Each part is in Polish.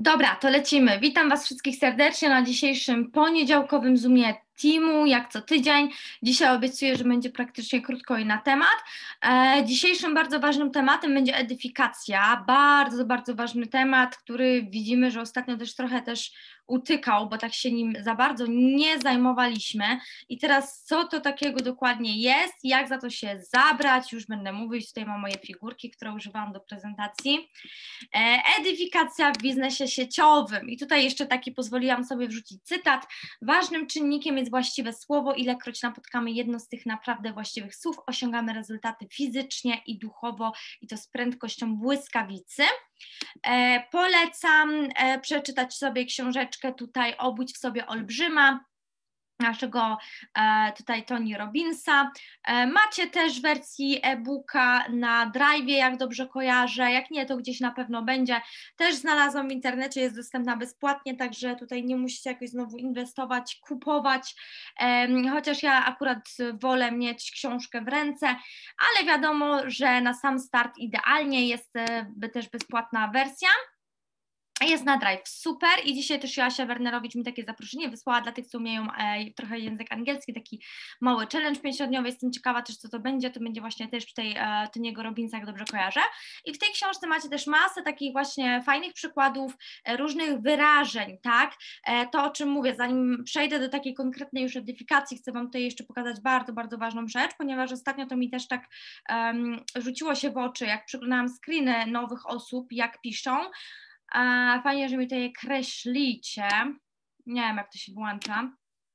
Dobra, to lecimy. Witam Was wszystkich serdecznie na dzisiejszym poniedziałkowym Zoomie Teamu, jak co tydzień. Dzisiaj obiecuję, że będzie praktycznie krótko i na temat. Dzisiejszym bardzo ważnym tematem będzie edyfikacja. Bardzo, bardzo ważny temat, który widzimy, że ostatnio trochę utykał, bo tak się nim za bardzo nie zajmowaliśmy. I teraz co to takiego dokładnie jest, jak za to się zabrać, już będę mówić, tutaj mam moje figurki, które używałam do prezentacji. Edyfikacja w biznesie sieciowym. I tutaj jeszcze taki pozwoliłam sobie wrzucić cytat. Ważnym czynnikiem jest właściwe słowo. Ilekroć napotkamy jedno z tych naprawdę właściwych słów, osiągamy rezultaty fizycznie i duchowo i to z prędkością błyskawicy. Polecam przeczytać sobie książeczkę tutaj Obudź w sobie olbrzyma, naszego tutaj Tony Robbinsa. Macie też w wersji e-booka na Drive'ie, jak dobrze kojarzę, jak nie, to gdzieś na pewno będzie. Też znalazłam w internecie, jest dostępna bezpłatnie, także tutaj nie musicie jakoś znowu inwestować, kupować, chociaż ja akurat wolę mieć książkę w ręce, ale wiadomo, że na sam start idealnie jest też bezpłatna wersja. Jest na Drive, super. I dzisiaj też Joasia Wernerowicz mi takie zaproszenie wysłała dla tych, co umieją trochę język angielski, taki mały challenge 5-dniowy. Jestem ciekawa też, co to będzie. To będzie właśnie też tutaj Tony'ego Robbinsa, jak dobrze kojarzę. I w tej książce macie też masę takich właśnie fajnych przykładów różnych wyrażeń, tak? To, o czym mówię, zanim przejdę do takiej konkretnej już edyfikacji, chcę Wam tutaj jeszcze pokazać bardzo, bardzo ważną rzecz, ponieważ ostatnio to mi też tak rzuciło się w oczy, jak przeglądałam screeny nowych osób, jak piszą. Fajnie, że mi tutaj kreślicie. Nie wiem, jak to się włącza.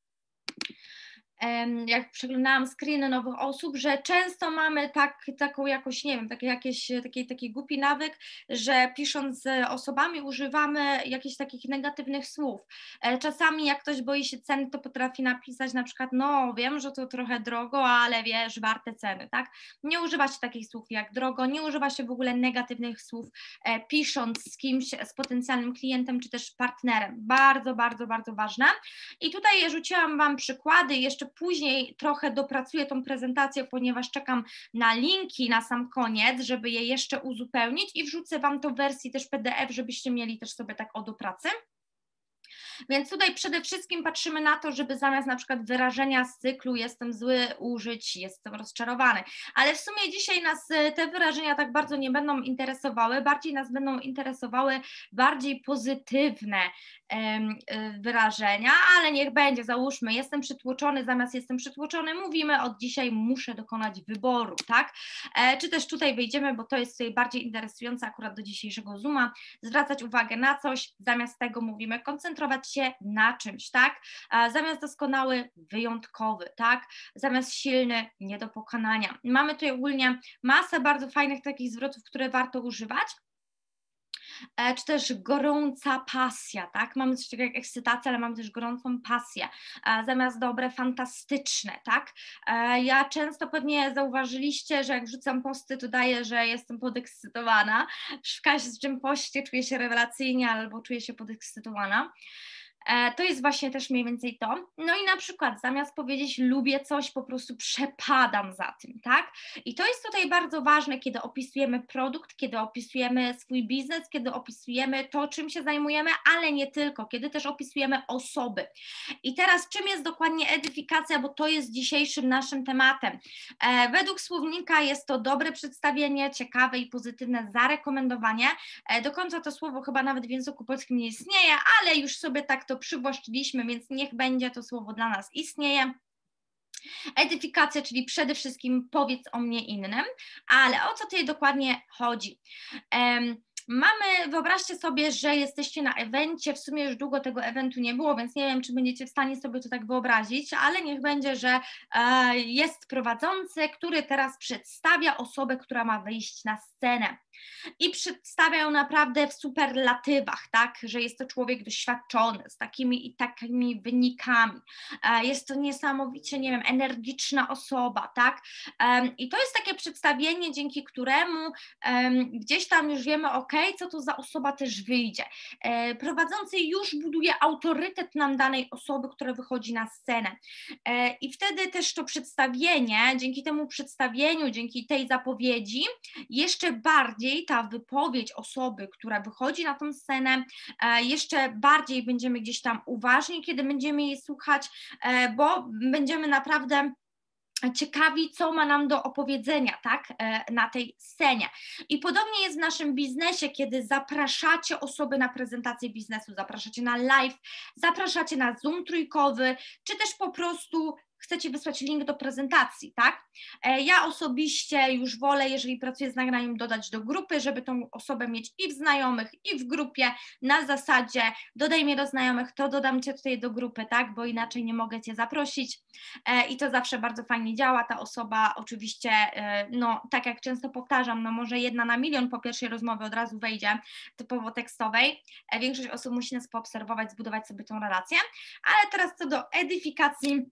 Jak przeglądałam screeny nowych osób, że często mamy taką jakoś, nie wiem, taki głupi nawyk, że pisząc z osobami używamy jakichś takich negatywnych słów. Czasami jak ktoś boi się ceny, to potrafi napisać na przykład, no wiem, że to trochę drogo, ale wiesz, warte ceny, tak? Nie używa się takich słów jak drogo, nie używa się w ogóle negatywnych słów, pisząc z kimś, z potencjalnym klientem, czy też partnerem. Bardzo, bardzo, bardzo ważne. I tutaj rzuciłam Wam przykłady, jeszcze później trochę dopracuję tą prezentację, ponieważ czekam na linki na sam koniec, żeby je jeszcze uzupełnić i wrzucę Wam to w wersji też PDF, żebyście mieli też sobie tak do pracy. Więc tutaj przede wszystkim patrzymy na to, żeby zamiast na przykład wyrażenia z cyklu jestem zły użyć jestem rozczarowany, ale w sumie dzisiaj nas te wyrażenia tak bardzo nie będą interesowały, bardziej nas będą interesowały bardziej pozytywne wyrażenia, ale niech będzie, załóżmy jestem przytłoczony, zamiast jestem przytłoczony mówimy od dzisiaj muszę dokonać wyboru, tak? Czy też tutaj wyjdziemy, bo to jest tutaj bardziej interesujące akurat do dzisiejszego Zooma, zwracać uwagę na coś, zamiast tego mówimy koncentrować się na czymś, tak? Zamiast doskonały, wyjątkowy, tak? Zamiast silny, nie do pokonania. Mamy tutaj ogólnie masę bardzo fajnych takich zwrotów, które warto używać. Czy też gorąca pasja, tak? Mamy coś takiego jak ekscytacja, ale mamy też gorącą pasję. Zamiast dobre, fantastyczne, tak? Ja często pewnie zauważyliście, że jak wrzucam posty, to daję, że jestem podekscytowana. W każdym poście czuję się rewelacyjnie albo czuję się podekscytowana. To jest właśnie też mniej więcej to. No i na przykład zamiast powiedzieć lubię coś, po prostu przepadam za tym, tak? I to jest tutaj bardzo ważne, kiedy opisujemy produkt, kiedy opisujemy swój biznes, kiedy opisujemy to, czym się zajmujemy, ale nie tylko, kiedy też opisujemy osoby. I teraz czym jest dokładnie edyfikacja, bo to jest dzisiejszym naszym tematem. Według słownika jest to dobre przedstawienie, ciekawe i pozytywne zarekomendowanie. Do końca to słowo chyba nawet w języku polskim nie istnieje, ale już sobie tak to przywłaszczyliśmy, więc niech będzie to słowo dla nas istnieje. Edyfikacja, czyli przede wszystkim powiedz o mnie innym, ale o co tutaj dokładnie chodzi? Wyobraźcie sobie, że jesteście na evencie, w sumie już długo tego eventu nie było, więc nie wiem, czy będziecie w stanie sobie to tak wyobrazić, ale niech będzie, że jest prowadzący, który teraz przedstawia osobę, która ma wyjść na scenę. I przedstawia ją naprawdę w superlatywach, tak, że jest to człowiek doświadczony, z takimi i takimi wynikami, jest to niesamowicie, nie wiem, energiczna osoba, tak, i to jest takie przedstawienie, dzięki któremu gdzieś tam już wiemy, ok, co to za osoba też wyjdzie. Prowadzący już buduje autorytet nam danej osoby, która wychodzi na scenę. I wtedy też to przedstawienie, dzięki temu przedstawieniu, dzięki tej zapowiedzi, jeszcze bardziej ta wypowiedź osoby, która wychodzi na tą scenę, jeszcze bardziej będziemy gdzieś tam uważni, kiedy będziemy jej słuchać, bo będziemy naprawdę ciekawi, co ma nam do opowiedzenia, tak, na tej scenie. I podobnie jest w naszym biznesie, kiedy zapraszacie osoby na prezentację biznesu, zapraszacie na live, zapraszacie na Zoom trójkowy, czy też po prostu chcecie wysłać link do prezentacji, tak? Ja osobiście już wolę, jeżeli pracuję z nagraniem, dodać do grupy, żeby tą osobę mieć i w znajomych, i w grupie, na zasadzie dodaj mnie do znajomych, to dodam Cię tutaj do grupy, tak? Bo inaczej nie mogę Cię zaprosić i to zawsze bardzo fajnie działa. Ta osoba oczywiście, no tak jak często powtarzam, no może 1 na milion po pierwszej rozmowie od razu wejdzie, typowo tekstowej. Większość osób musi nas poobserwować, zbudować sobie tą relację, ale teraz co do edyfikacji,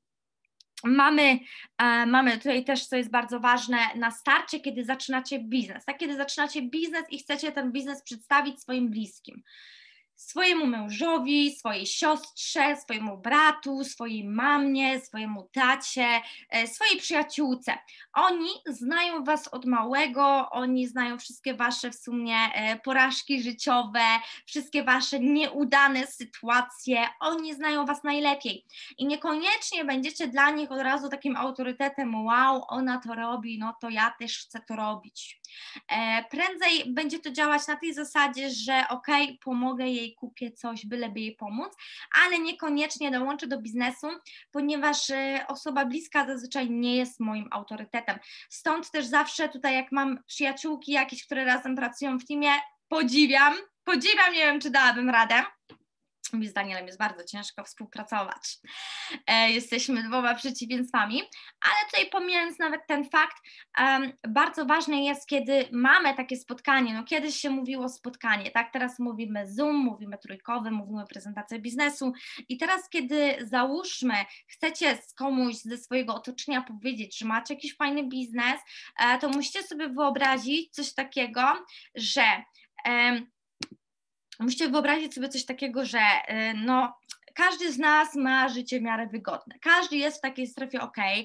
mamy tutaj też, co jest bardzo ważne, na starcie, kiedy zaczynacie biznes, tak? Kiedy zaczynacie biznes i chcecie ten biznes przedstawić swoim bliskim, swojemu mężowi, swojej siostrze, swojemu bratu, swojej mamie, swojemu tacie, swojej przyjaciółce. Oni znają Was od małego, oni znają wszystkie Wasze w sumie porażki życiowe, wszystkie Wasze nieudane sytuacje, oni znają Was najlepiej i niekoniecznie będziecie dla nich od razu takim autorytetem, wow, ona to robi, no to ja też chcę to robić. Prędzej będzie to działać na tej zasadzie, że okej, pomogę jej, kupię coś, byleby jej pomóc, ale niekoniecznie dołączę do biznesu, ponieważ osoba bliska zazwyczaj nie jest moim autorytetem. Stąd też zawsze tutaj, jak mam przyjaciółki jakieś, które razem pracują w teamie, podziwiam, nie wiem, czy dałabym radę. Mi z Danielem jest bardzo ciężko współpracować. Jesteśmy 2 przeciwieństwami, ale tutaj pomijając nawet ten fakt, bardzo ważne jest, kiedy mamy takie spotkanie, no kiedyś się mówiło spotkanie, tak, teraz mówimy Zoom, mówimy trójkowy, mówimy prezentację biznesu i teraz, kiedy załóżmy, chcecie komuś ze swojego otoczenia powiedzieć, że macie jakiś fajny biznes, to musicie sobie wyobrazić coś takiego, że musicie wyobrazić sobie coś takiego, że no, każdy z nas ma życie w miarę wygodne, każdy jest w takiej strefie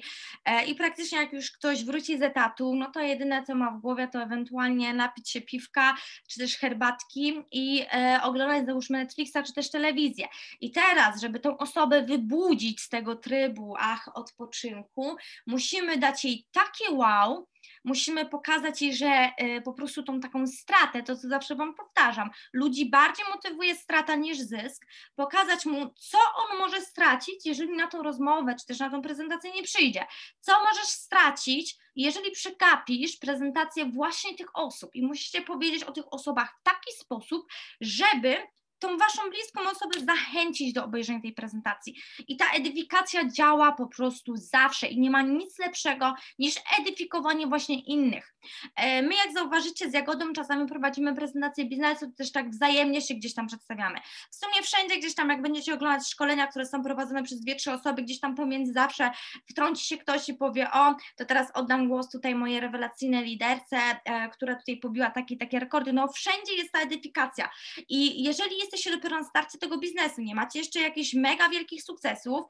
i praktycznie jak już ktoś wróci z etatu, no to jedyne co ma w głowie to ewentualnie napić się piwka, czy też herbatki i oglądać załóżmy Netflixa, czy też telewizję. I teraz, żeby tą osobę wybudzić z tego trybu, odpoczynku, musimy dać jej takie wow, musimy pokazać jej, że po prostu tą taką stratę, to co zawsze Wam powtarzam, ludzi bardziej motywuje strata niż zysk, pokazać mu, co on może stracić, jeżeli na tą rozmowę, czy też na tą prezentację nie przyjdzie, co możesz stracić, jeżeli przegapisz prezentację właśnie tych osób i musicie powiedzieć o tych osobach w taki sposób, żeby tą Waszą bliską osobę zachęcić do obejrzenia tej prezentacji. I ta edyfikacja działa po prostu zawsze i nie ma nic lepszego niż edyfikowanie właśnie innych. My, jak zauważycie, z Jagodą czasami prowadzimy prezentację biznesu, to też tak wzajemnie się gdzieś tam przedstawiamy. W sumie wszędzie gdzieś tam, jak będziecie oglądać szkolenia, które są prowadzone przez 2-3 osoby, gdzieś tam pomiędzy zawsze wtrąci się ktoś i powie, o, to teraz oddam głos tutaj mojej rewelacyjnej liderce, która tutaj pobiła takie rekordy. No wszędzie jest ta edyfikacja i jeżeli jesteście dopiero na starcie tego biznesu, nie macie jeszcze jakichś mega wielkich sukcesów,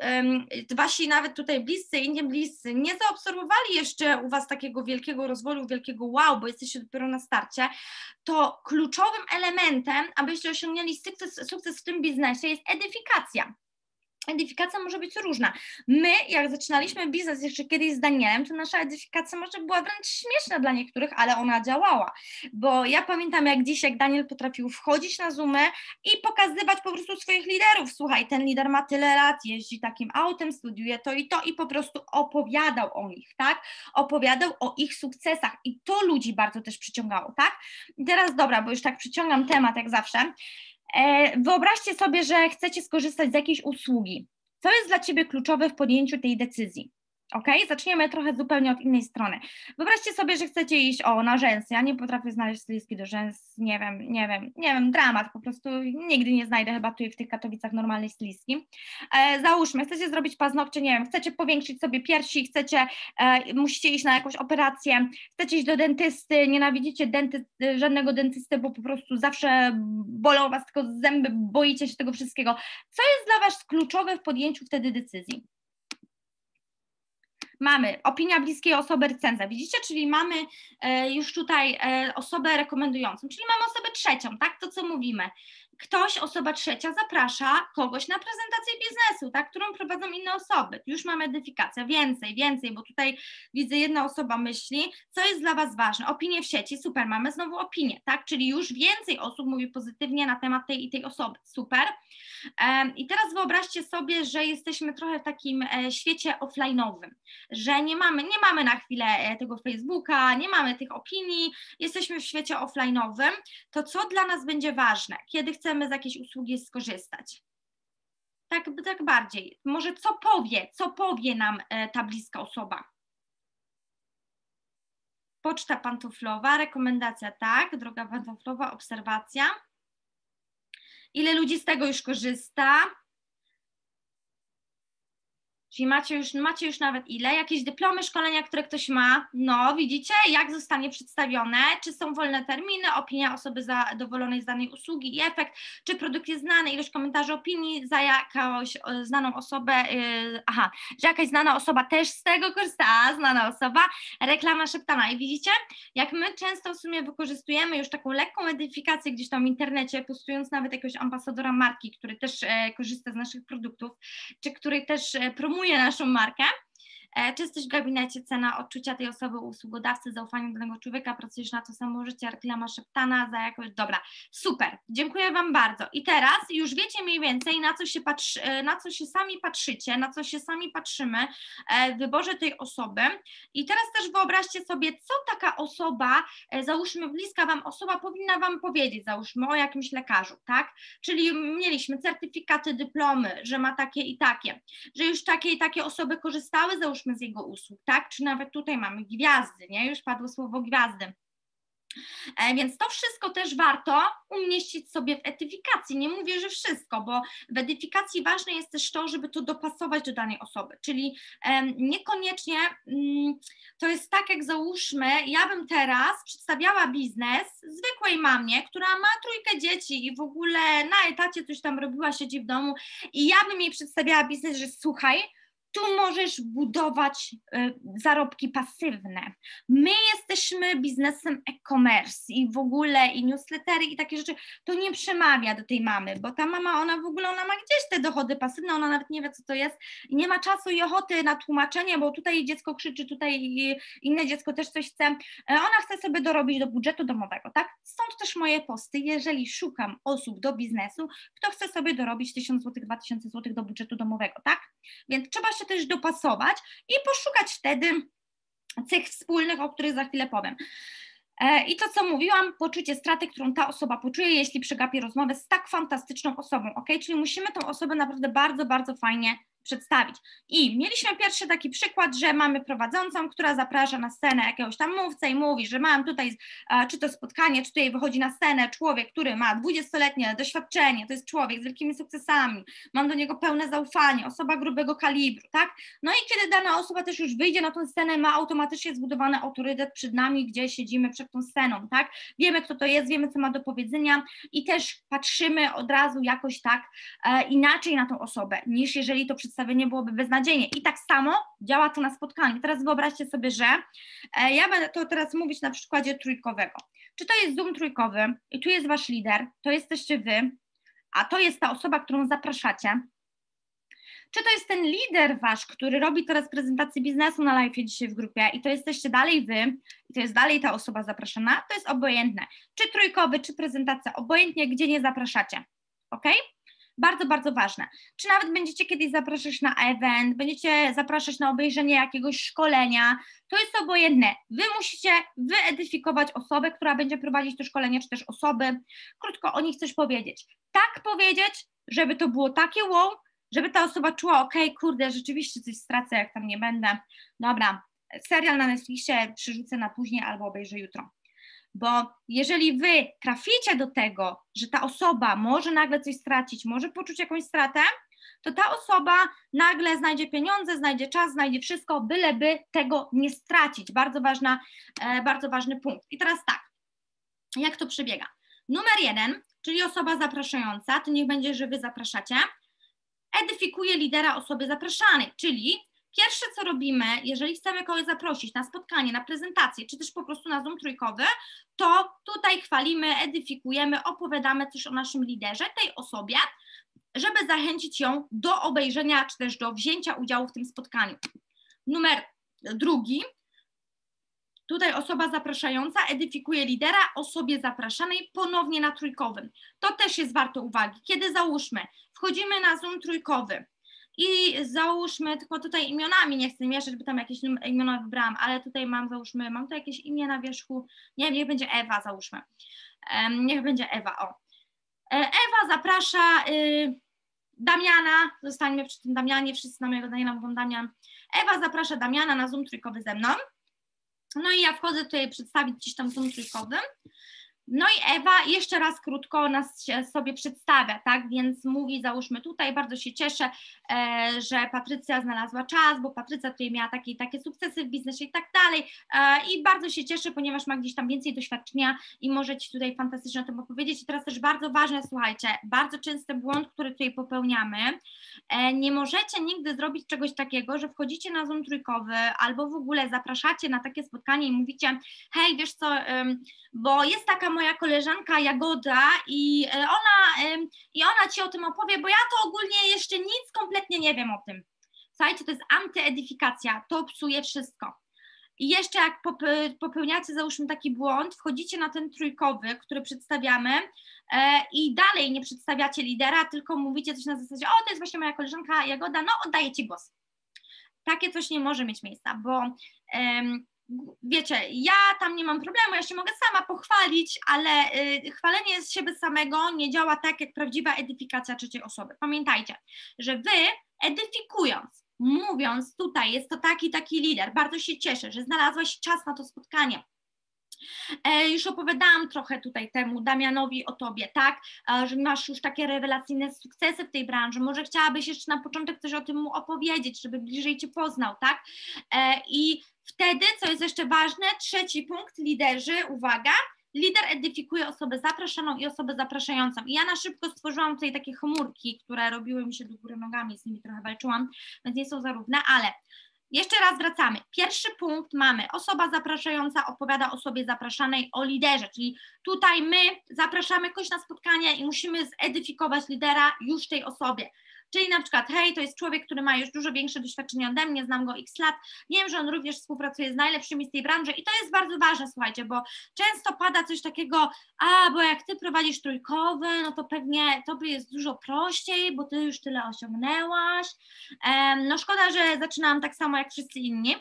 wasi nawet tutaj bliscy i nie bliscy nie zaobserwowali jeszcze u Was takiego wielkiego rozwoju, wielkiego wow, bo jesteście dopiero na starcie, to kluczowym elementem, abyście osiągnęli sukces w tym biznesie jest edyfikacja. Edyfikacja może być różna. My, jak zaczynaliśmy biznes jeszcze kiedyś z Danielem, to nasza edyfikacja może była wręcz śmieszna dla niektórych, ale ona działała, bo ja pamiętam jak dziś, jak Daniel potrafił wchodzić na Zoomy i pokazywać po prostu swoich liderów. Słuchaj, ten lider ma tyle lat, jeździ takim autem, studiuje to i po prostu opowiadał o nich, tak? Opowiadał o ich sukcesach i to ludzi bardzo też przyciągało, tak? I teraz dobra, bo już tak przyciągam temat jak zawsze. Wyobraźcie sobie, że chcecie skorzystać z jakiejś usługi. Co jest dla Ciebie kluczowe w podjęciu tej decyzji? Ok, zaczniemy trochę zupełnie od innej strony. Wyobraźcie sobie, że chcecie iść na rzęsy. Ja nie potrafię znaleźć stylistki do rzęs, nie wiem, dramat, po prostu nigdy nie znajdę chyba tutaj w tych Katowicach normalnej stylistki. Załóżmy, chcecie zrobić paznokcie, nie wiem, chcecie powiększyć sobie piersi, musicie iść na jakąś operację, chcecie iść do dentysty, nienawidzicie żadnego dentysty, bo po prostu zawsze bolą was tylko zęby, boicie się tego wszystkiego. Co jest dla was kluczowe w podjęciu wtedy decyzji? Mamy opinia bliskiej osoby, recenzja, widzicie, czyli mamy już tutaj osobę rekomendującą, czyli mamy osobę trzecią, tak, to co mówimy. Osoba trzecia zaprasza kogoś na prezentację biznesu, tak, którą prowadzą inne osoby. Już mamy edyfikację, więcej, bo tutaj widzę, jedna osoba myśli, co jest dla was ważne, opinie w sieci, super, mamy znowu opinię, tak, czyli już więcej osób mówi pozytywnie na temat tej i tej osoby, super. I teraz wyobraźcie sobie, że jesteśmy trochę w takim świecie offline'owym, że nie mamy na chwilę tego Facebooka, nie mamy tych opinii, jesteśmy w świecie offline'owym, to co dla nas będzie ważne, kiedy chcemy z jakiejś usługi skorzystać? Tak bardziej, może co powie nam ta bliska osoba? Poczta pantoflowa, rekomendacja, tak, droga pantoflowa, obserwacja. Ile ludzi z tego już korzysta? Czyli macie już nawet ile? Jakieś dyplomy, szkolenia, które ktoś ma? No, widzicie, jak zostanie przedstawione? Czy są wolne terminy? Opinia osoby zadowolonej z danej usługi i efekt? Czy produkt jest znany? Ilość komentarzy opinii za jakąś znaną osobę? Że jakaś znana osoba też z tego korzysta, znana osoba. Reklama szeptana. I widzicie, jak my często w sumie wykorzystujemy już taką lekką edyfikację gdzieś tam w internecie, postując nawet jakiegoś ambasadora marki, który też korzysta z naszych produktów, czy który też promuje naszą markę. Czy jesteś w gabinecie, cena odczucia tej osoby, usługodawcy, zaufanie do danego człowieka, pracujesz na to samo życie, reklama szeptana za jakoś, dobra, super, dziękuję wam bardzo. I teraz już wiecie mniej więcej, na co się sami patrzycie, na co się sami patrzymy w wyborze tej osoby. I teraz też wyobraźcie sobie, co taka osoba, załóżmy bliska wam osoba powinna wam powiedzieć, załóżmy o jakimś lekarzu, tak? Czyli mieliśmy certyfikaty, dyplomy, że ma takie i takie, że już takie i takie osoby korzystały, załóżmy z jego usług, tak? Czy nawet tutaj mamy gwiazdy, nie? Już padło słowo gwiazdy. Więc to wszystko też warto umieścić sobie w edyfikacji. Nie mówię, że wszystko, bo w edyfikacji ważne jest też to, żeby to dopasować do danej osoby, czyli niekoniecznie to jest tak, jak załóżmy, ja bym teraz przedstawiała biznes zwykłej mamie, która ma 3 dzieci i w ogóle na etacie coś tam robiła, siedzi w domu i ja bym jej przedstawiała biznes, że słuchaj, tu możesz budować zarobki pasywne. My jesteśmy biznesem e-commerce i w ogóle i newslettery i takie rzeczy, to nie przemawia do tej mamy, bo ta mama, ona ma gdzieś te dochody pasywne, ona nawet nie wie, co to jest i nie ma czasu i ochoty na tłumaczenie, bo tutaj dziecko krzyczy, tutaj inne dziecko też coś chce. Ona chce sobie dorobić do budżetu domowego, tak? Stąd też moje posty, jeżeli szukam osób do biznesu, kto chce sobie dorobić 1000 zł, 2000 zł do budżetu domowego, tak? Więc trzeba się też dopasować i poszukać wtedy cech wspólnych, o których za chwilę powiem. I to, co mówiłam, poczucie straty, którą ta osoba poczuje, jeśli przegapi rozmowę z tak fantastyczną osobą, ok? Czyli musimy tą osobę naprawdę bardzo, bardzo fajnie przedstawić. I mieliśmy pierwszy taki przykład, że mamy prowadzącą, która zaprasza na scenę jakiegoś tam mówcę i mówi, że mam tutaj, czy to spotkanie, czy tutaj wychodzi na scenę człowiek, który ma 20-letnie doświadczenie, to jest człowiek z wielkimi sukcesami, mam do niego pełne zaufanie, osoba grubego kalibru, tak? No i kiedy dana osoba też już wyjdzie na tę scenę, ma automatycznie zbudowany autorytet przed nami, gdzie siedzimy przed tą sceną, tak? Wiemy, kto to jest, wiemy, co ma do powiedzenia i też patrzymy od razu jakoś tak inaczej na tą osobę, niż jeżeli to przedstawienie byłoby beznadziejnie. I tak samo działa to na spotkaniu. Teraz wyobraźcie sobie, że ja będę to teraz mówić na przykładzie trójkowego. Czy to jest Zoom trójkowy i tu jest wasz lider, to jesteście wy, a to jest ta osoba, którą zapraszacie. Czy to jest ten lider wasz, który robi teraz prezentację biznesu na live dzisiaj w grupie i to jesteście dalej wy i to jest dalej ta osoba zapraszana, to jest obojętne. Czy trójkowy, czy prezentacja, obojętnie, gdzie nie zapraszacie. Ok? Bardzo, bardzo ważne. Czy nawet będziecie kiedyś zapraszać na event, będziecie zapraszać na obejrzenie jakiegoś szkolenia, to jest obojętne. Wy musicie wyedyfikować osobę, która będzie prowadzić to szkolenie, czy też osoby. Krótko o nich coś powiedzieć. Tak powiedzieć, żeby to było takie wow, żeby ta osoba czuła, okej, kurde, rzeczywiście coś stracę, jak tam nie będę, dobra, serial na Netflixie przerzucę na później albo obejrzę jutro. Bo jeżeli wy traficie do tego, że ta osoba może nagle coś stracić, może poczuć jakąś stratę, to ta osoba nagle znajdzie pieniądze, znajdzie czas, znajdzie wszystko, byleby tego nie stracić. Bardzo ważny punkt. I teraz tak, jak to przebiega? Numer 1, czyli osoba zapraszająca, to niech będzie, że wy zapraszacie, edyfikuje lidera osoby zapraszanej, czyli pierwsze, co robimy, jeżeli chcemy kogoś zaprosić na spotkanie, na prezentację, czy też po prostu na Zoom trójkowy, to tutaj chwalimy, edyfikujemy, opowiadamy coś o naszym liderze, tej osobie, żeby zachęcić ją do obejrzenia, czy też do wzięcia udziału w tym spotkaniu. Numer 2, tutaj osoba zapraszająca edyfikuje lidera osobie zapraszanej ponownie na trójkowym. To też jest warte uwagi. Kiedy załóżmy, wchodzimy na Zoom trójkowy i załóżmy, tylko tutaj imionami nie chcę mieszać, bo tam jakieś imiona wybrałam, ale tutaj mam tu jakieś imię na wierzchu, nie wiem, niech będzie Ewa, załóżmy. Niech będzie Ewa, o. Ewa zaprasza Damiana, zostańmy przy tym Damianie, wszyscy na mojego Daniela mówią Damian. Ewa zaprasza Damiana na Zoom trójkowy ze mną. No i ja wchodzę tutaj przedstawić gdzieś tam Zoom trójkowy. No i Ewa jeszcze raz krótko nas sobie przedstawia, tak, więc mówi, załóżmy tutaj, bardzo się cieszę, że Patrycja znalazła czas, bo Patrycja tutaj miała takie i takie sukcesy w biznesie i tak dalej i bardzo się cieszę, ponieważ ma gdzieś tam więcej doświadczenia i może Ci tutaj fantastycznie o tym opowiedzieć. I teraz też bardzo ważne, słuchajcie, bardzo częsty błąd, który tutaj popełniamy, nie możecie nigdy zrobić czegoś takiego, że wchodzicie na Zoom trójkowy albo w ogóle zapraszacie na takie spotkanie i mówicie, hej, wiesz co, bo jest taka moja koleżanka Jagoda i ona Ci o tym opowie, bo ja to ogólnie jeszcze nic kompletnie nie wiem o tym. Słuchajcie, to jest antyedyfikacja, to psuje wszystko. I jeszcze jak popełniacie, załóżmy taki błąd, wchodzicie na ten trójkowy, który przedstawiamy i dalej nie przedstawiacie lidera, tylko mówicie coś na zasadzie, o, to jest właśnie moja koleżanka Jagoda, no oddaję Ci głos. Takie coś nie może mieć miejsca, bo wiecie, ja tam nie mam problemu, ja się mogę sama pochwalić, ale chwalenie z siebie samego nie działa tak, jak prawdziwa edyfikacja trzeciej osoby. Pamiętajcie, że wy edyfikując, mówiąc tutaj jest to taki lider, bardzo się cieszę, że znalazłaś czas na to spotkanie. Już opowiadałam trochę tutaj temu Damianowi o Tobie, tak, że masz już takie rewelacyjne sukcesy w tej branży, może chciałabyś jeszcze na początek coś o tym mu opowiedzieć, żeby bliżej Cię poznał, tak, i wtedy, co jest jeszcze ważne, 3. punkt, liderzy, uwaga, lider edyfikuje osobę zapraszaną i osobę zapraszającą. I ja na szybko stworzyłam tutaj takie chmurki, które robiły mi się do góry nogami, z nimi trochę walczyłam, więc nie są zarówne, ale jeszcze raz wracamy. 1. punkt mamy, osoba zapraszająca opowiada osobie zapraszanej o liderze, czyli tutaj my zapraszamy kogoś na spotkanie i musimy zedyfikować lidera już tej osobie. Czyli na przykład, hej, to jest człowiek, który ma już dużo większe doświadczenie ode mnie, znam go x lat, wiem, że on również współpracuje z najlepszymi z tej branży i to jest bardzo ważne, słuchajcie, bo często pada coś takiego, bo jak Ty prowadzisz trójkowy, no to pewnie Tobie jest dużo prościej, bo Ty już tyle osiągnęłaś. No szkoda, że zaczynałam tak samo jak wszyscy inni.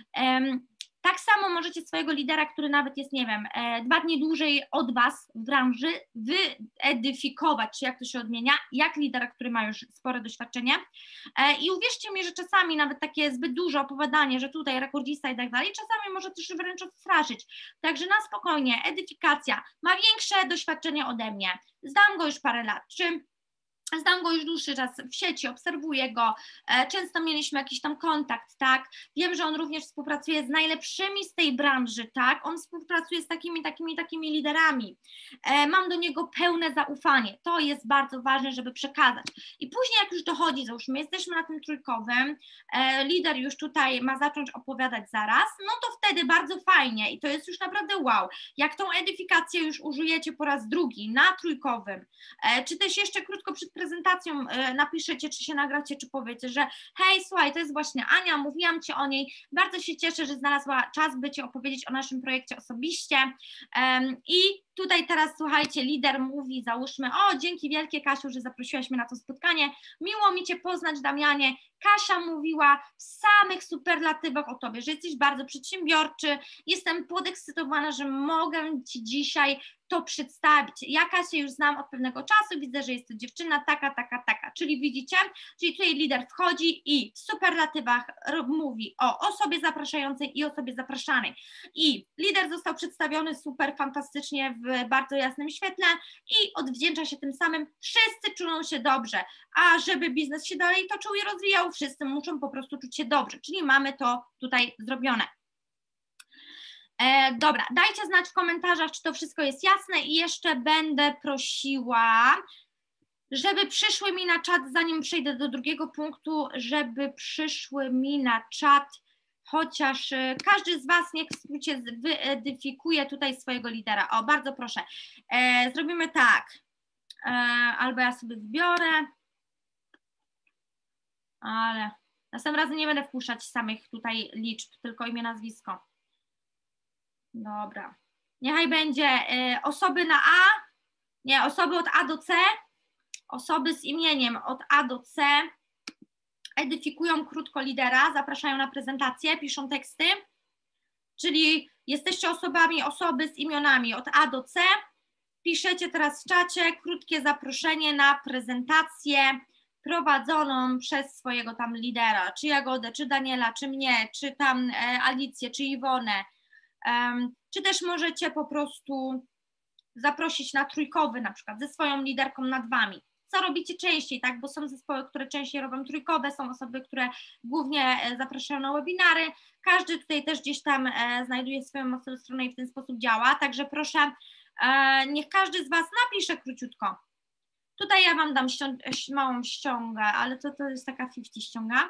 Tak samo możecie swojego lidera, który nawet jest, nie wiem, 2 dni dłużej od Was w branży, wyedyfikować, czy jak to się odmienia, jak lidera, który ma już spore doświadczenie. I uwierzcie mi, że czasami nawet takie zbyt duże opowiadanie, że tutaj rekordzista i tak dalej, czasami może też wręcz odstraszyć. Także na spokojnie, edyfikacja, ma większe doświadczenie ode mnie, znam go już parę lat, znam go już dłuższy czas w sieci, obserwuję go, często mieliśmy jakiś tam kontakt, tak, wiem, że on również współpracuje z najlepszymi z tej branży, tak, on współpracuje z takimi liderami, mam do niego pełne zaufanie, to jest bardzo ważne, żeby przekazać. I później jak już dochodzi, załóżmy, jesteśmy na tym trójkowym, lider już tutaj ma zacząć opowiadać zaraz, no to wtedy bardzo fajnie i to jest już naprawdę wow, jak tą edyfikację już użyjecie po raz drugi na trójkowym, czy też jeszcze krótko przed prezentacją napiszecie, czy się nagracie, czy powiecie, że hej, słuchaj, to jest właśnie Ania, mówiłam Ci o niej, bardzo się cieszę, że znalazła czas, by Ci opowiedzieć o naszym projekcie osobiście i tutaj teraz, słuchajcie, lider mówi, załóżmy, o, dzięki wielkie, Kasiu, że zaprosiłaś mnie na to spotkanie, miło mi Cię poznać, Damianie, Kasia mówiła w samych superlatywach o Tobie, że jesteś bardzo przedsiębiorczy, jestem podekscytowana, że mogę Ci dzisiaj to przedstawić. Ja Kasię już znam od pewnego czasu, widzę, że jest to dziewczyna taka, czyli widzicie, czyli tutaj lider wchodzi i w superlatywach mówi o osobie zapraszającej i osobie zapraszanej i lider został przedstawiony super fantastycznie w bardzo jasnym świetle i odwdzięcza się tym samym, wszyscy czują się dobrze, a żeby biznes się dalej toczył i rozwijał, wszyscy muszą po prostu czuć się dobrze, czyli mamy to tutaj zrobione. Dobra, dajcie znać w komentarzach, czy to wszystko jest jasne i jeszcze będę prosiła, żeby przyszły mi na czat, zanim przejdę do drugiego punktu, żeby przyszły mi na czat, chociaż każdy z Was niech w skrócie wyedyfikuje tutaj swojego lidera. O, bardzo proszę. Zrobimy tak, albo ja sobie wbiorę, ale następnym razem nie będę wpuszczać samych tutaj liczb, tylko imię, nazwisko. Dobra, niechaj będzie osoby na A, nie, osoby od A do C, osoby z imieniem od A do C, edyfikują krótko lidera, zapraszają na prezentację, piszą teksty, czyli jesteście osobami, osoby z imionami od A do C, piszecie teraz w czacie krótkie zaproszenie na prezentację prowadzoną przez swojego tam lidera, czy Jagodę, czy Daniela, czy mnie, czy tam Alicję, czy Iwonę, czy też możecie po prostu zaprosić na trójkowy na przykład ze swoją liderką nad Wami. Co robicie częściej, tak? Bo są zespoły, które częściej robią trójkowe, są osoby, które głównie zapraszają na webinary. Każdy tutaj też gdzieś tam znajduje swoją mocną stronę i w ten sposób działa, także proszę, niech każdy z Was napisze króciutko. Tutaj ja Wam dam małą ściągę, ale to jest taka 50 ściąga.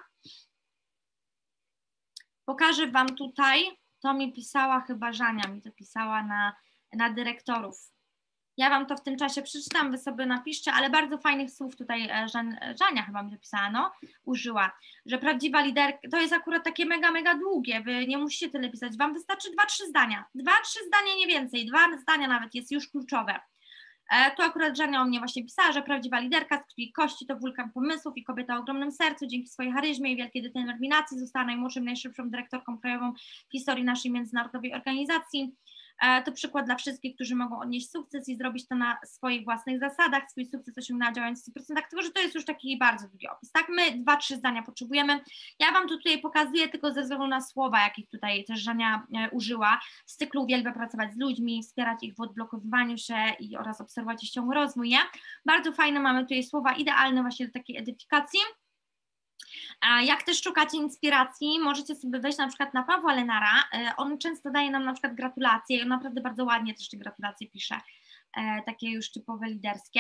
Pokażę Wam tutaj, to mi pisała chyba Żania, mi to pisała na dyrektorów. Ja Wam to w tym czasie przeczytam, Wy sobie napiszcie, ale bardzo fajnych słów tutaj Żania chyba mi to pisała, no, użyła, że prawdziwa liderka, to jest akurat takie mega, mega długie, Wy nie musicie tyle pisać, Wam wystarczy 2-3 zdania, 2-3 zdania, nie więcej, 2 zdania nawet jest już kluczowe. Tu akurat Żania o mnie właśnie pisała, że prawdziwa liderka, z której kości to wulkan pomysłów i kobieta o ogromnym sercu, dzięki swojej charyzmie i wielkiej determinacji została najmłodszą, najszybszą dyrektorką krajową w historii naszej międzynarodowej organizacji. To przykład dla wszystkich, którzy mogą odnieść sukces i zrobić to na swoich własnych zasadach. Swój sukces osiągnęła działając w 100%, tylko że to jest już taki bardzo długi opis. Tak, my 2-3 zdania potrzebujemy. Ja Wam to tutaj pokazuję tylko ze względu na słowa, jakich tutaj też Żania użyła. Z cyklu uwielbia pracować z ludźmi, wspierać ich w odblokowywaniu się oraz obserwować ich ciągły rozwój, nie? Bardzo fajne mamy tutaj słowa, idealne właśnie do takiej edyfikacji. Jak też szukacie inspiracji, możecie sobie wejść na przykład na Pawła Lenara, on często daje nam na przykład gratulacje i on naprawdę bardzo ładnie też te gratulacje pisze, takie już typowe liderskie.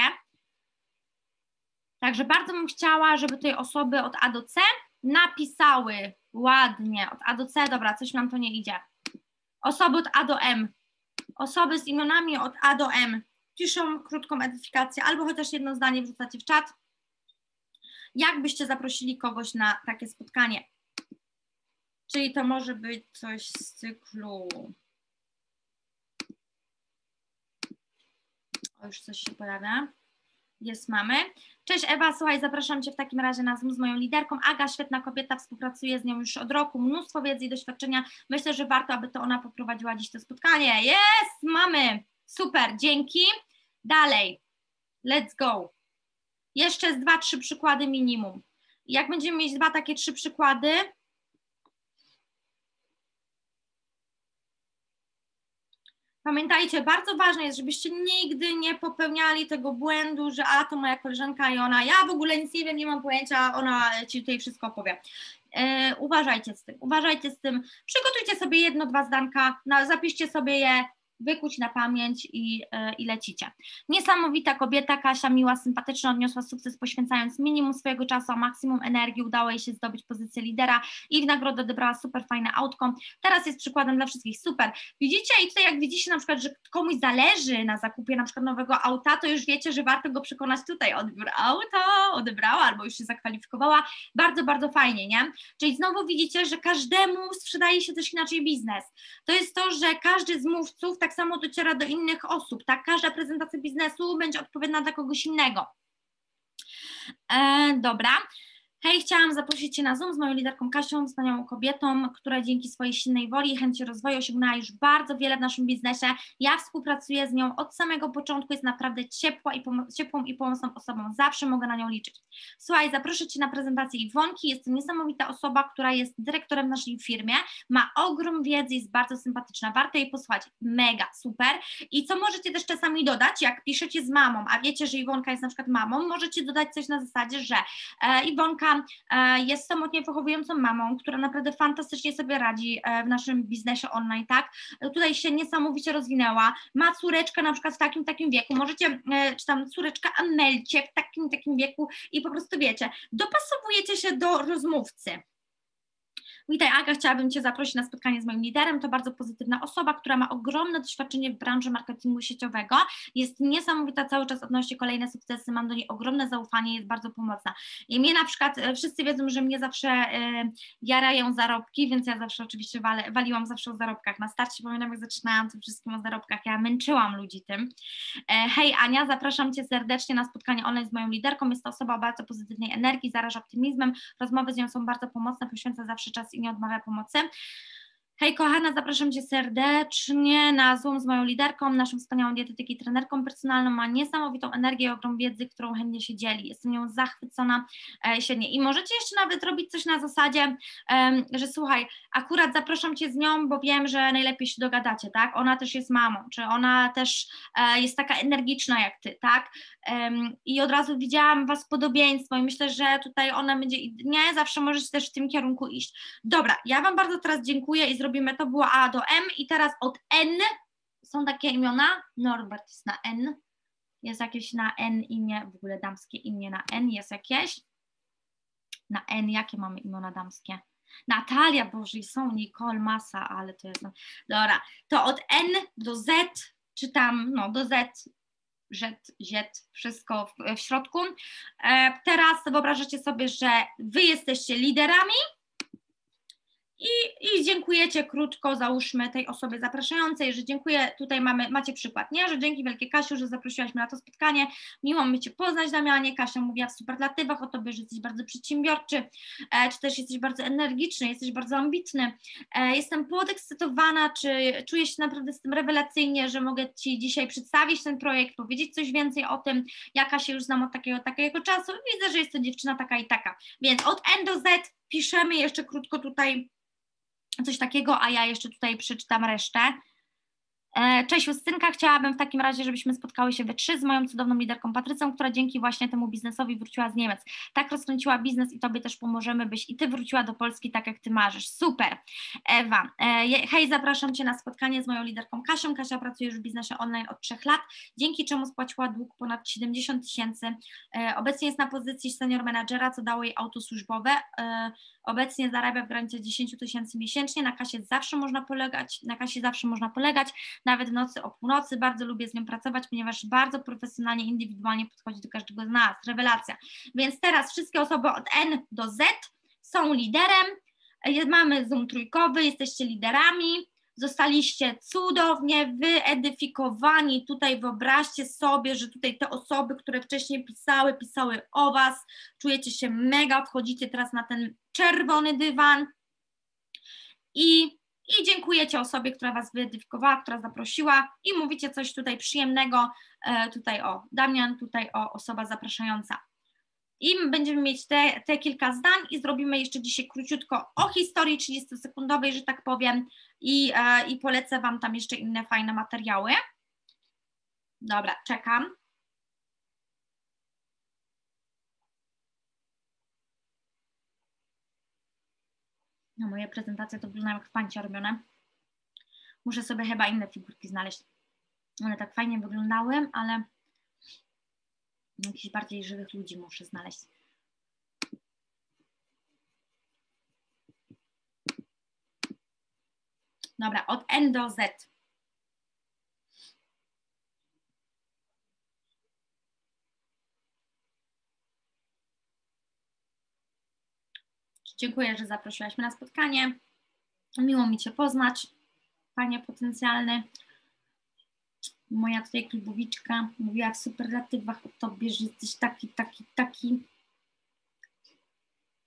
Także bardzo bym chciała, żeby tutaj osoby od A do C napisały ładnie, od A do C, dobra, coś nam to nie idzie. Osoby od A do M, osoby z imionami od A do M piszą krótką edyfikację albo chociaż jedno zdanie wrzucacie w czat. Jak byście zaprosili kogoś na takie spotkanie? Czyli to może być coś z cyklu... O, już coś się pojawia. Jest, mamy. Cześć Ewa, słuchaj, zapraszam Cię w takim razie na Zoom z moją liderką. Aga, świetna kobieta, współpracuję z nią już od roku, mnóstwo wiedzy i doświadczenia. Myślę, że warto, aby to ona poprowadziła dziś to spotkanie. Jest, mamy. Super, dzięki. Dalej. Let's go. Jeszcze z 2-3 przykłady minimum. Jak będziemy mieć 2 takie 3 przykłady, pamiętajcie, bardzo ważne jest, żebyście nigdy nie popełniali tego błędu, że a to moja koleżanka i ona, ja w ogóle nic nie wiem, nie mam pojęcia, ona Ci tutaj wszystko opowie. Uważajcie z tym, przygotujcie sobie 1-2 zdanka, zapiszcie sobie je, wykuć na pamięć i lecicie. Niesamowita kobieta, Kasia, miła, sympatyczna, odniosła sukces poświęcając minimum swojego czasu, a maksimum energii, udało jej się zdobyć pozycję lidera i w nagrodę odebrała super fajne autko. Teraz jest przykładem dla wszystkich, super. Widzicie i tutaj jak widzicie na przykład, że komuś zależy na zakupie na przykład nowego auta, to już wiecie, że warto go przekonać tutaj, odbiór auta, odebrała albo już się zakwalifikowała, bardzo, bardzo fajnie, nie? Czyli znowu widzicie, że każdemu sprzedaje się też inaczej biznes. To jest to, że każdy z mówców tak samo dociera do innych osób, tak? Każda prezentacja biznesu będzie odpowiednia dla kogoś innego. Dobra. Hej, chciałam zaprosić Cię na Zoom z moją liderką Kasią, wspaniałą kobietą, która dzięki swojej silnej woli i chęci rozwoju osiągnęła już bardzo wiele w naszym biznesie. Ja współpracuję z nią od samego początku, jest naprawdę ciepłą i pomocną osobą, zawsze mogę na nią liczyć. Słuchaj, zaproszę Cię na prezentację Iwonki, jest to niesamowita osoba, która jest dyrektorem w naszej firmie, ma ogrom wiedzy, jest bardzo sympatyczna, warto jej posłuchać, mega, super. I co możecie też czasami dodać, jak piszecie z mamą, a wiecie, że Iwonka jest na przykład mamą, możecie dodać coś na zasadzie, że Iwonka jest samotnie wychowującą mamą, która naprawdę fantastycznie sobie radzi w naszym biznesie online, tak? Tutaj się niesamowicie rozwinęła, ma córeczkę na przykład w takim wieku, możecie, czy tam córeczka Amelcie w takim wieku i po prostu wiecie, dopasowujecie się do rozmówcy. Witaj Aga, chciałabym Cię zaprosić na spotkanie z moim liderem, to bardzo pozytywna osoba, która ma ogromne doświadczenie w branży marketingu sieciowego, jest niesamowita, cały czas odnosi kolejne sukcesy, mam do niej ogromne zaufanie, jest bardzo pomocna. I mnie na przykład, wszyscy wiedzą, że mnie zawsze jarają zarobki, więc ja zawsze oczywiście waliłam zawsze o zarobkach. Na starcie pamiętam, jak zaczynałam to wszystkim o zarobkach, ja męczyłam ludzi tym. Hej Ania, zapraszam Cię serdecznie na spotkanie online z moją liderką, jest to osoba o bardzo pozytywnej energii, zaraża optymizmem, rozmowy z nią są bardzo pomocne, poświęca zawsze czas i nie odmawia pomocy. Hej kochana, zapraszam Cię serdecznie na Zoom z moją liderką, naszą wspaniałą dietetykę i trenerką personalną, ma niesamowitą energię i ogrom wiedzy, którą chętnie się dzieli, jestem nią zachwycona świetnie i możecie jeszcze nawet robić coś na zasadzie, że słuchaj, akurat zapraszam Cię z nią, bo wiem, że najlepiej się dogadacie, tak, ona też jest mamą, czy ona też jest taka energiczna jak Ty, tak, i od razu widziałam Was podobieństwo i myślę, że tutaj ona będzie, nie, zawsze możecie też w tym kierunku iść. Dobra, ja Wam bardzo teraz dziękuję i zrobimy, to było A do M i teraz od N są takie imiona, Norbert jest na N, jest jakieś na N imię, w ogóle damskie imię na N jest jakieś, na N, jakie mamy imiona damskie? Natalia, Boże, są Nicole, Masa, ale to jest, dobra, to od N do Z, czy tam, no do Z, Z, wszystko w środku. Teraz wyobrażacie sobie, że Wy jesteście liderami i dziękujecie krótko, załóżmy tej osobie zapraszającej, że dziękuję, tutaj macie przykład, nie? Że dzięki wielkie Kasiu, że zaprosiłaś mnie na to spotkanie, miło mi Cię poznać Damianie, Kasia mówiła w superlatywach o Tobie, że jesteś bardzo przedsiębiorczy, czy też jesteś bardzo energiczny, jesteś bardzo ambitny, jestem podekscytowana, czy czuję się naprawdę z tym rewelacyjnie, że mogę Ci dzisiaj przedstawić ten projekt, powiedzieć coś więcej o tym, ja Kasię już znam od takiego czasu, widzę, że jest to dziewczyna taka i taka, więc od N do Z piszemy jeszcze krótko tutaj coś takiego, a ja jeszcze tutaj przeczytam resztę. Cześć Justynka, chciałabym w takim razie, żebyśmy spotkały się we 3 z moją cudowną liderką Patrycją, która dzięki właśnie temu biznesowi wróciła z Niemiec. Tak rozkręciła biznes i Tobie też pomożemy, byś i Ty wróciła do Polski tak, jak Ty marzysz. Super. Ewa, hej, zapraszam Cię na spotkanie z moją liderką Kasią. Kasia pracuje już w biznesie online od 3 lat, dzięki czemu spłaciła dług ponad 70 000. Obecnie jest na pozycji senior menadżera, co dało jej auto służbowe. Obecnie zarabia w granicy 10 000 miesięcznie. Na Kasie zawsze można polegać. Nawet w nocy o północy, bardzo lubię z nią pracować, ponieważ bardzo profesjonalnie, indywidualnie podchodzi do każdego z nas, rewelacja. Więc teraz wszystkie osoby od N do Z są liderem, mamy Zoom trójkowy, jesteście liderami, zostaliście cudownie wyedyfikowani, tutaj wyobraźcie sobie, że tutaj te osoby, które wcześniej pisały o Was, czujecie się mega, wchodzicie teraz na ten czerwony dywan i dziękujecie osobie, która Was wyedyfikowała, która zaprosiła i mówicie coś tutaj przyjemnego, tutaj o Damian, tutaj o osoba zapraszająca. I będziemy mieć te kilka zdań i zrobimy jeszcze dzisiaj króciutko o historii 30-sekundowej, że tak powiem, i polecę Wam tam jeszcze inne fajne materiały. Dobra, czekam. No, moje prezentacje to wyglądają jak w pancie robione. Muszę sobie chyba inne figurki znaleźć. One tak fajnie wyglądały, ale jakichś bardziej żywych ludzi muszę znaleźć. Dobra, od N do Z. Dziękuję, że zaprosiłaś mnie na spotkanie. Miło mi Cię poznać, Panie potencjalny. Moja tutaj klubowiczka mówiła w superlatywach o Tobie, że jesteś taki.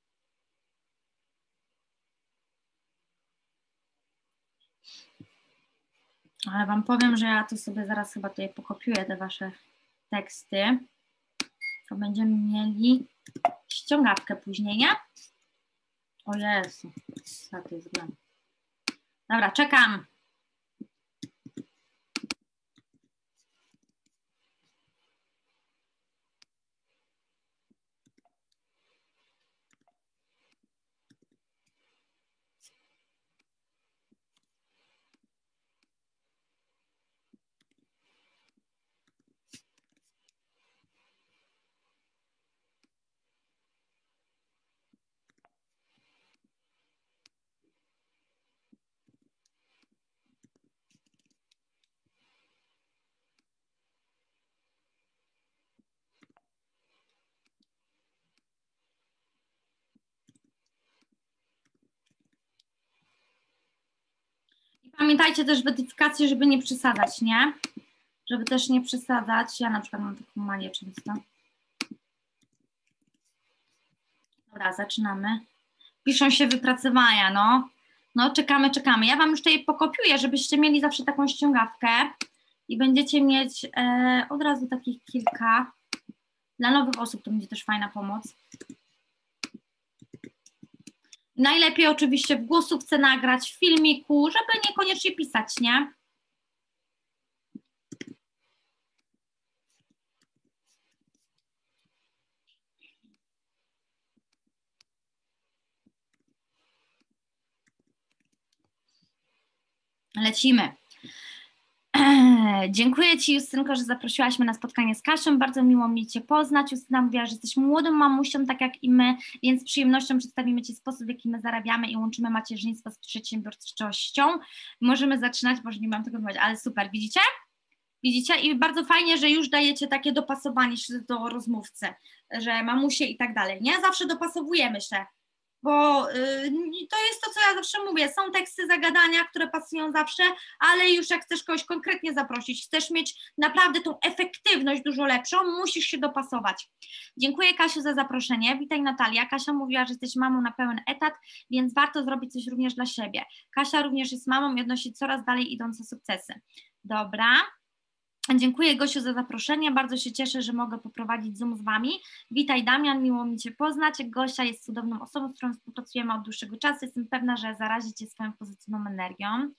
Ale Wam powiem, że ja to sobie zaraz chyba tutaj pokopiuję te Wasze teksty, to będziemy mieli ściągawkę później, nie? O Jezu, co to jest gram. Dobra, czekam. Pamiętajcie też w edyfikacji, żeby nie przesadzać, nie? Żeby też nie przesadzać. Ja na przykład mam taką manię często. Dobra, zaczynamy. Piszą się wypracowania, no. No, czekamy, czekamy. Ja Wam już tutaj pokopiuję, żebyście mieli zawsze taką ściągawkę i będziecie mieć od razu takich kilka. Dla nowych osób to będzie też fajna pomoc. Najlepiej oczywiście w głosówce nagrać, w filmiku, żeby niekoniecznie pisać, nie? Lecimy. Dziękuję Ci, Justynko, że zaprosiłaś mnie na spotkanie z Kasią. Bardzo miło mi Cię poznać. Justyna mówiła, że jesteś młodą mamusią, tak jak i my, więc z przyjemnością przedstawimy Ci sposób, w jaki my zarabiamy i łączymy macierzyństwo z przedsiębiorczością. Możemy zaczynać, może nie mam tego mówić, ale super, widzicie? Widzicie? I bardzo fajnie, że już dajecie takie dopasowanie się do rozmówcy, że mamusie i tak dalej, nie? Zawsze dopasowujemy się, bo to jest to, co ja zawsze mówię, są teksty zagadania, które pasują zawsze, ale już jak chcesz kogoś konkretnie zaprosić, chcesz mieć naprawdę tą efektywność dużo lepszą, musisz się dopasować. Dziękuję Kasiu za zaproszenie, witaj Natalia. Kasia mówiła, że jesteś mamą na pełen etat, więc warto zrobić coś również dla siebie. Kasia również jest mamą i odnosi coraz dalej idące sukcesy. Dobra. Dziękuję Gosiu za zaproszenie, bardzo się cieszę, że mogę poprowadzić Zoom z Wami. Witaj Damian, miło mi Cię poznać. Gosia jest cudowną osobą, z którą współpracujemy od dłuższego czasu. Jestem pewna, że zarazi Cię swoją pozytywną energią.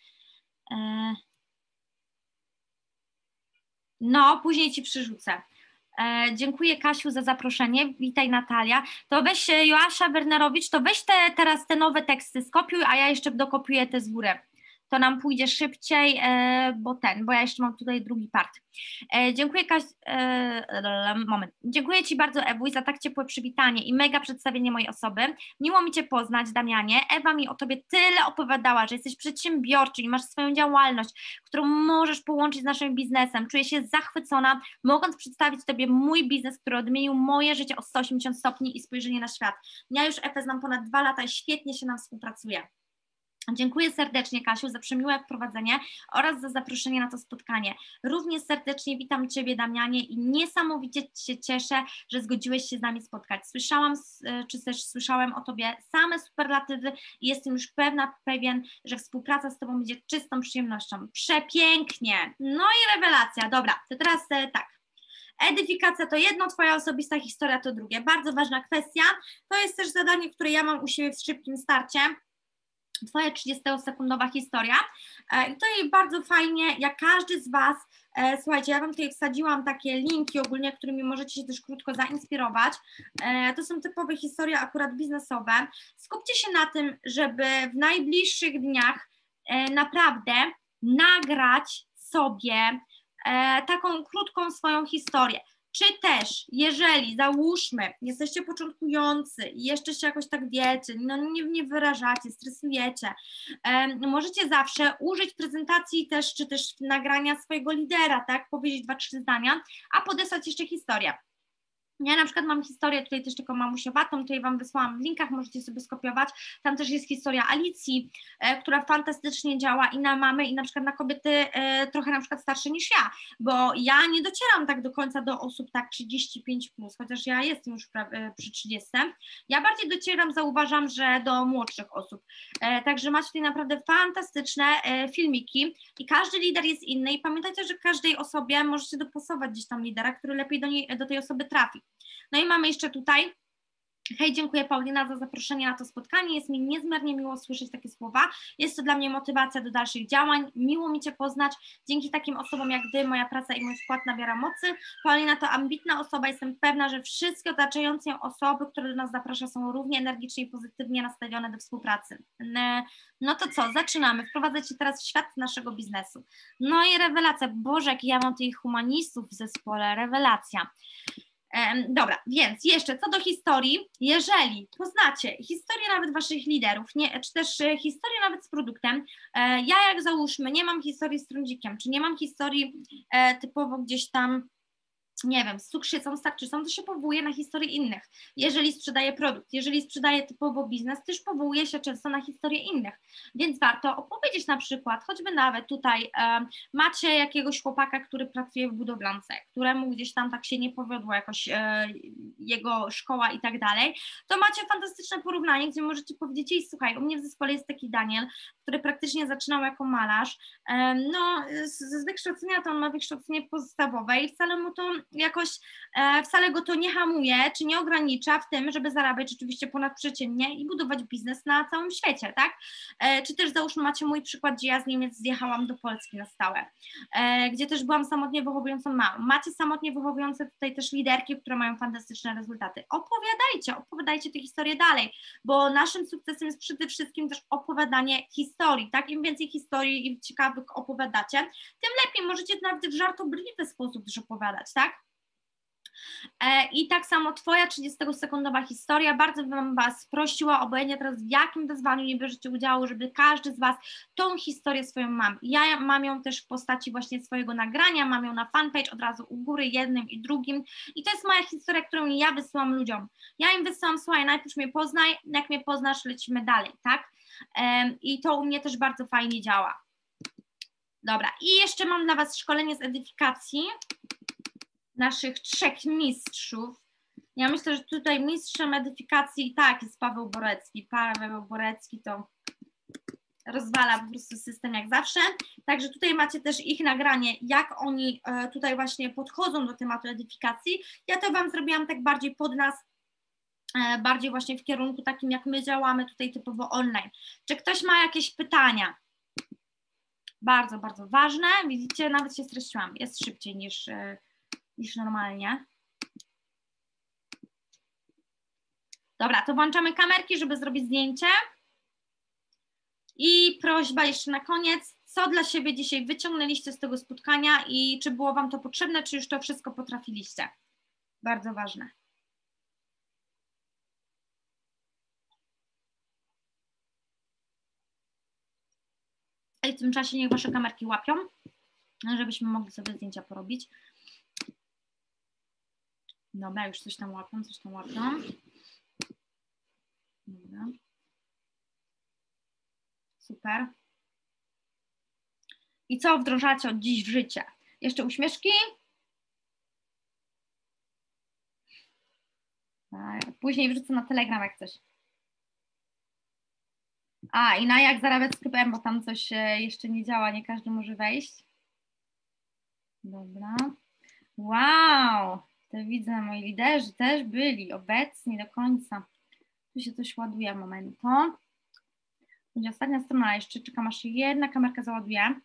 No, później Ci przyrzucę. Dziękuję Kasiu za zaproszenie, witaj Natalia. To weź Joasia Wernerowicz, to weź teraz te nowe teksty, skopiuj, a ja jeszcze dokopiuję te z góry. To nam pójdzie szybciej, bo ja jeszcze mam tutaj drugi part. Dziękuję moment. Dziękuję Ci bardzo Ewuś za tak ciepłe przywitanie i mega przedstawienie mojej osoby. Miło mi Cię poznać Damianie. Ewa mi o Tobie tyle opowiadała, że jesteś przedsiębiorczy i masz swoją działalność, którą możesz połączyć z naszym biznesem. Czuję się zachwycona, mogąc przedstawić Tobie mój biznes, który odmienił moje życie o 180 stopni i spojrzenie na świat. Ja już Ewę znam ponad 2 lata i świetnie się nam współpracuje. Dziękuję serdecznie Kasiu za przemiłe wprowadzenie oraz za zaproszenie na to spotkanie. Również serdecznie witam Ciebie Damianie i niesamowicie się cieszę, że zgodziłeś się z nami spotkać. Słyszałem o Tobie same superlatywy i jestem już pewien, że współpraca z Tobą będzie czystą przyjemnością. Przepięknie! No i rewelacja. Dobra, to teraz tak. Edyfikacja to jedno, Twoja osobista historia to drugie. Bardzo ważna kwestia. To jest też zadanie, które ja mam u siebie w szybkim starcie. Twoja 30-sekundowa historia i tutaj bardzo fajnie, jak każdy z Was, słuchajcie, ja Wam tutaj wsadziłam takie linki ogólnie, którymi możecie się też krótko zainspirować, to są typowe historie akurat biznesowe, skupcie się na tym, żeby w najbliższych dniach naprawdę nagrać sobie taką krótką swoją historię. Czy też, jeżeli załóżmy, jesteście początkujący i jeszcze się jakoś tak wiecie, no nie wyrażacie, stresujecie, możecie zawsze użyć prezentacji też, czy też nagrania swojego lidera, tak, powiedzieć 2-3 zdania, a podesłać jeszcze historię. Ja na przykład mam historię tutaj też taką mamusiowatą, tutaj Wam wysłałam w linkach, możecie sobie skopiować. Tam też jest historia Alicji, która fantastycznie działa i na mamy, i na przykład na kobiety trochę na przykład starsze niż ja, bo ja nie docieram tak do końca do osób tak 35+, chociaż ja jestem już przy 30. Ja bardziej docieram, zauważam, że do młodszych osób. Także macie tutaj naprawdę fantastyczne filmiki i każdy lider jest inny i pamiętajcie, że każdej osobie możecie dopasować gdzieś tam lidera, który lepiej do tej osoby trafi. No i mamy jeszcze tutaj, hej, dziękuję Paulina za zaproszenie na to spotkanie, jest mi niezmiernie miło słyszeć takie słowa, jest to dla mnie motywacja do dalszych działań, miło mi Cię poznać, dzięki takim osobom jak Ty moja praca i mój wkład nabiera mocy. Paulina to ambitna osoba, jestem pewna, że wszystkie otaczające ją osoby, które do nas zaprasza, są równie energicznie i pozytywnie nastawione do współpracy. No to co, zaczynamy, wprowadzę Cię teraz w świat naszego biznesu. No i rewelacja, Boże, jak ja mam tych humanistów w zespole, rewelacja. Dobra, więc jeszcze co do historii, jeżeli poznacie historię nawet Waszych liderów, czy też historię nawet z produktem, ja jak załóżmy nie mam historii z trądzikiem, czy nie mam historii typowo gdzieś tam, nie wiem, z cukrzycą, z tarczycą, to się powołuje na historię innych. Jeżeli sprzedaję produkt, jeżeli sprzedaję typowo biznes, też powołuje się często na historię innych. Więc warto opowiedzieć na przykład, choćby nawet tutaj macie jakiegoś chłopaka, który pracuje w budowlance, któremu gdzieś tam tak się nie powiodło jakoś jego szkoła i tak dalej, to macie fantastyczne porównanie, gdzie możecie powiedzieć, i słuchaj, u mnie w zespole jest taki Daniel, który praktycznie zaczynał jako malarz, no z wykształcenia to on ma wykształcenie podstawowe i wcale mu to jakoś, wcale go to nie hamuje, czy nie ogranicza w tym, żeby zarabiać rzeczywiście ponadprzeciętnie i budować biznes na całym świecie, tak? Czy też załóżmy macie mój przykład, gdzie ja z Niemiec zjechałam do Polski na stałe, gdzie też byłam samotnie wychowującą mamą. Macie samotnie wychowujące tutaj też liderki, które mają fantastyczne rezultaty. Opowiadajcie te historie dalej, bo naszym sukcesem jest przede wszystkim też opowiadanie historii, tak? Im więcej historii i ciekawych opowiadacie, tym lepiej, możecie nawet w żartobliwy sposób też opowiadać, tak? I tak samo Twoja 30-sekundowa historia, bardzo bym Was prosiła, obojętnie teraz w jakim wyzwaniu nie bierzecie udziału, żeby każdy z Was tą historię swoją mam. Ja mam ją też w postaci właśnie swojego nagrania, mam ją na fanpage od razu u góry, jednym i drugim i to jest moja historia, którą ja wysyłam ludziom. Ja im wysyłam, słuchaj, najpierw mnie poznaj, jak mnie poznasz, lecimy dalej, tak? I to u mnie też bardzo fajnie działa. Dobra, i jeszcze mam dla Was szkolenie z edyfikacji naszych 3 mistrzów. Ja myślę, że tutaj mistrzem edyfikacji i tak jest Paweł Borecki. Paweł Borecki to rozwala po prostu system jak zawsze. Także tutaj macie też ich nagranie, jak oni tutaj właśnie podchodzą do tematu edyfikacji. Ja to Wam zrobiłam tak bardziej pod nas, bardziej właśnie w kierunku takim, jak my działamy tutaj typowo online. Czy ktoś ma jakieś pytania? Bardzo, bardzo ważne. Widzicie, nawet się streściłam. Jest szybciej niż normalnie. Dobra, to włączamy kamerki, żeby zrobić zdjęcie. I prośba jeszcze na koniec, co dla siebie dzisiaj wyciągnęliście z tego spotkania i czy było Wam to potrzebne, czy już to wszystko potrafiliście? Bardzo ważne. I w tym czasie niech Wasze kamerki łapią, żebyśmy mogli sobie zdjęcia porobić. Dobra, już coś tam łapią, Dobra. Super. I co wdrożacie od dziś w życie? Jeszcze uśmieszki? Później wrzucę na Telegram jak coś. I na jak zarabiać z KPM, bo tam coś jeszcze nie działa, nie każdy może wejść. Dobra. Wow, to widzę, moi liderzy też byli obecni do końca. Tu się coś ładuje, momento. Będzie ostatnia strona, jeszcze czekam, aż się jedna kamerka załaduje.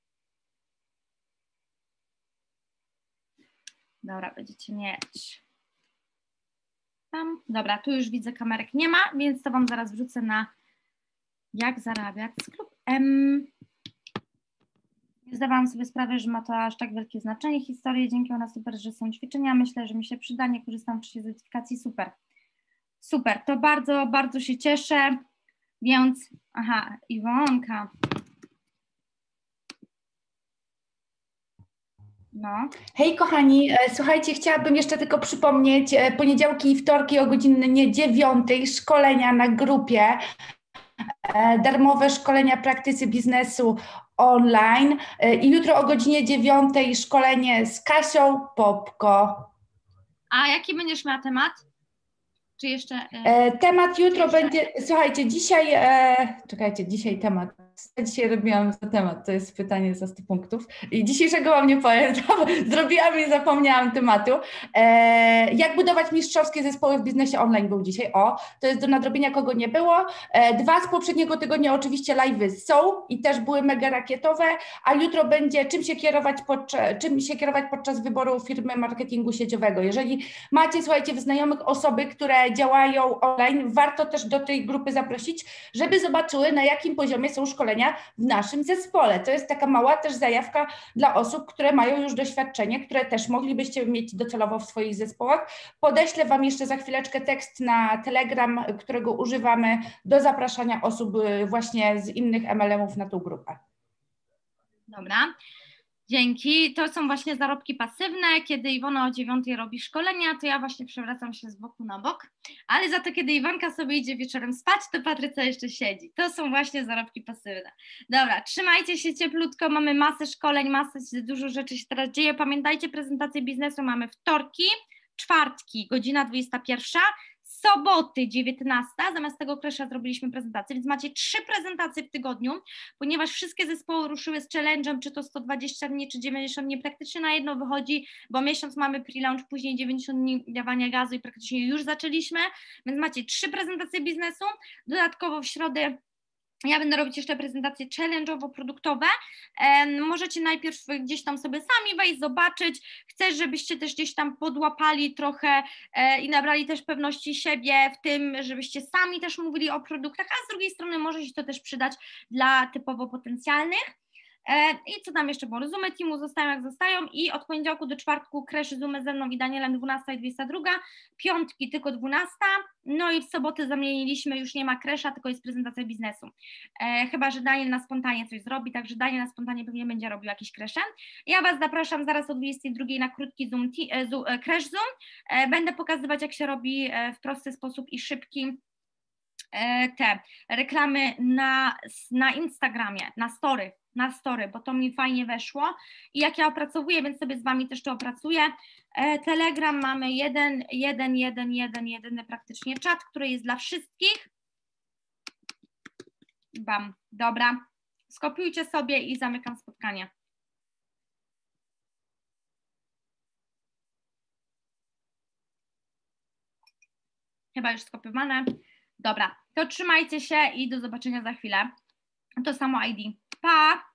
Dobra, będziecie mieć. Tam. Dobra, tu już widzę, kamerek nie ma, więc to Wam zaraz wrzucę na jak zarabiać z Klub M. Nie zdawałam sobie sprawy, że ma to aż tak wielkie znaczenie. Historie, dzięki ona super, że są ćwiczenia. Myślę, że mi się przyda, nie korzystam w czasie certyfikacji. Super. Super, to bardzo, bardzo się cieszę. Więc, Iwonka. No. Hej kochani, słuchajcie, chciałabym jeszcze tylko przypomnieć, poniedziałki i wtorki o godzinie 9 szkolenia na grupie, darmowe szkolenia praktycy biznesu online i jutro o godzinie 9 szkolenie z Kasią Popko. A jaki będziesz miała temat? Czy jeszcze... Temat jutro będzie, słuchajcie, dzisiaj, czekajcie, dzisiaj temat. Co dzisiaj robiłam za temat? To jest pytanie za 100 punktów. I dzisiejszego wam nie pamiętam. Zrobiłam i zapomniałam tematu. Jak budować mistrzowskie zespoły w biznesie online był dzisiaj. To jest do nadrobienia, kogo nie było. 2 z poprzedniego tygodnia oczywiście live'y są i też były mega rakietowe, a jutro będzie czym się kierować podczas wyboru firmy marketingu sieciowego. Jeżeli macie, słuchajcie, w znajomych osoby, które działają online, warto też do tej grupy zaprosić, żeby zobaczyły, na jakim poziomie są szkolenia w naszym zespole. To jest taka mała też zajawka dla osób, które mają już doświadczenie, które też moglibyście mieć docelowo w swoich zespołach. Podeślę wam jeszcze za chwileczkę tekst na Telegram, którego używamy do zapraszania osób właśnie z innych MLM-ów na tą grupę. Dobra. Dzięki. To są właśnie zarobki pasywne. Kiedy Iwona o 9 robi szkolenia, to ja właśnie przewracam się z boku na bok, ale za to, kiedy Iwanka sobie idzie wieczorem spać, to Patrycja jeszcze siedzi. To są właśnie zarobki pasywne. Dobra, trzymajcie się cieplutko, mamy masę szkoleń, dużo rzeczy się teraz dzieje. Pamiętajcie, prezentację biznesu mamy wtorki, czwartki, godzina 21, soboty 19, zamiast tego Kresza zrobiliśmy prezentację, więc macie 3 prezentacje w tygodniu, ponieważ wszystkie zespoły ruszyły z challenge'em, czy to 120 dni, czy 90 dni, praktycznie na jedno wychodzi, bo miesiąc mamy pre-launch, później 90 dni dawania gazu i praktycznie już zaczęliśmy, więc macie 3 prezentacje biznesu, dodatkowo w środę ja będę robić jeszcze prezentacje challenge'owo-produktowe. Możecie najpierw gdzieś tam sobie sami wejść, zobaczyć. Chcę, żebyście też gdzieś tam podłapali trochę i nabrali też pewności siebie w tym, żebyście sami też mówili o produktach, a z drugiej strony może się to też przydać dla typowo potencjalnych. I co tam jeszcze było? Zoomy teamu zostają jak zostają i od poniedziałku do czwartku Kreszy Zoomy ze mną i Danielem 12 i 22, piątki tylko 12, no i w sobotę zamieniliśmy, już nie ma Kresza, tylko jest prezentacja biznesu. Chyba że Daniel na spontanie coś zrobi, także Daniel na spontanie pewnie będzie robił jakiś Kresze. Ja Was zapraszam zaraz o 22 na krótki Crash Zoom. Będę pokazywać, jak się robi w prosty sposób i szybki te reklamy na Instagramie, na story, bo to mi fajnie weszło i jak ja opracowuję, więc sobie z Wami też to opracuję. Telegram mamy jedyny praktycznie czat, który jest dla wszystkich. Bam, dobra. Skopiujcie sobie i zamykam spotkanie. Chyba już skopiowane. Dobra, to trzymajcie się i do zobaczenia za chwilę. To samo ID. Pa!